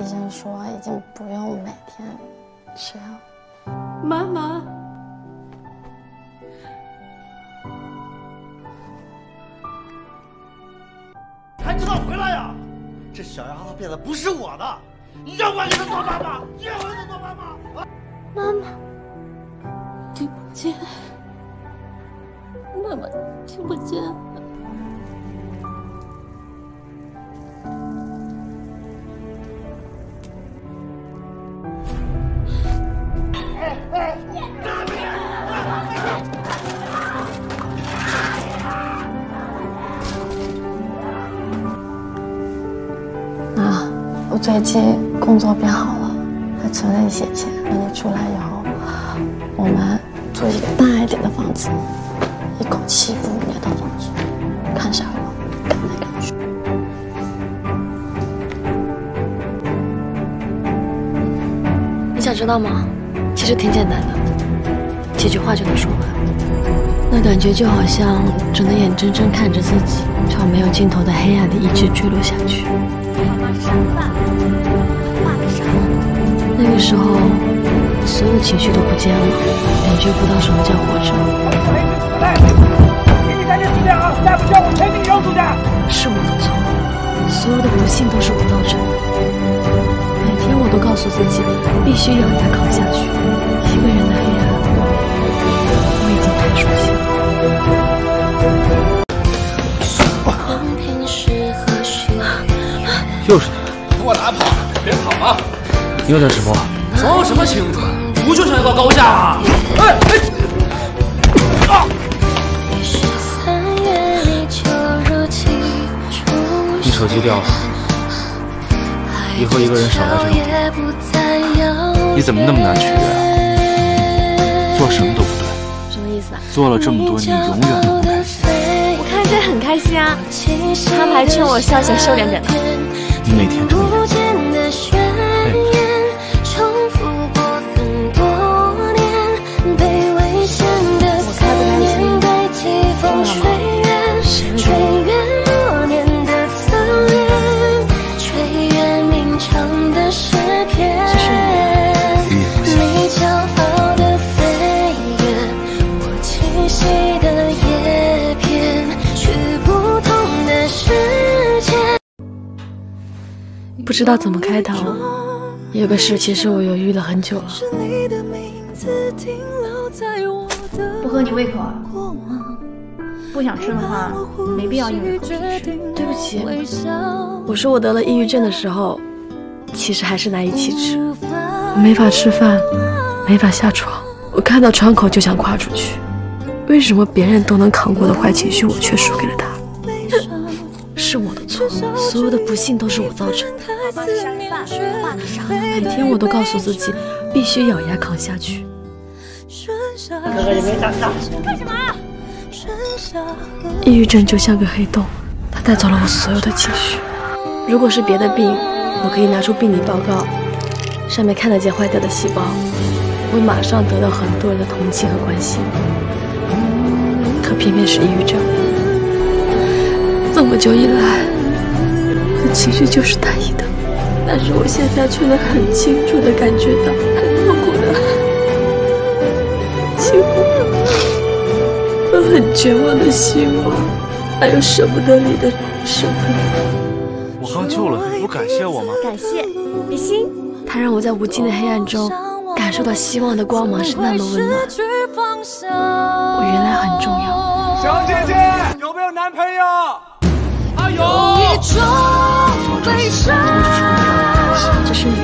医生说已经不用每天吃药。 妈妈， 还知道回来呀？这小丫头变的不是我的，你让我给她做妈妈，你让我给她做妈妈啊！ 妈妈，听不见，妈妈听不见。 我最近工作变好了，还存了一些钱。等你出来以后，我们租一个大一点的房子，一口气付5年的房租，看啥了？赶来赶去。 你想知道吗？其实挺简单的，几句话就能说完。那感觉就好像只能眼睁睁看着自己朝没有尽头的黑暗里一直坠落下去。 那个时候，所有的情绪都不见了，感觉不到什么叫活着。再不叫我全体扔出去！是我的错，所有的不幸都是我造成的。每天我都告诉自己，必须咬牙扛下去。一个人的黑暗，我已经太熟悉了。 又是你，给我哪跑？别跑啊！又在直播，装什么清纯？不就想要个高价吗？哎哎！啊！你手机掉了，以后一个人少来这种地。你怎么那么难取悦啊？做什么都不对。 什么意思啊？ 做了这么多，你永远都不开心。 我看着很开心啊，他们还劝我消减瘦点点呢。 你每天注意。 我开不开心，重要吗？不知道怎么开头，有个事其实我犹豫了很久了。 不合你胃口啊？不想吃的话，没必要硬着头皮吃。 对不起，我说我得了抑郁症的时候，其实还是难以启齿。我没法吃饭，没法下床，我看到窗口就想跨出去。为什么别人都能扛过的坏情绪，我却输给了他？是我的错，所有的不幸都是我造成的。每天我都告诉自己，必须咬牙扛下去。 哥哥也没长大， 干什么？ 抑郁症就像个黑洞，它带走了我所有的情绪。如果是别的病，我可以拿出病理报告，上面看得见坏掉的细胞，我会马上得到很多人的同情和关心。可偏偏是抑郁症。 这么久以来，我的情绪就是单一的，但是我现在却能很清楚地感觉到很痛苦的幸福，和很绝望的希望，还有舍不得你的生活。 我刚救了你，不感谢我吗？ 感谢，比心。它让我在无尽的黑暗中感受到希望的光芒是那么温暖。我原来很重要。 小姐姐有没有男朋友？ 这是你。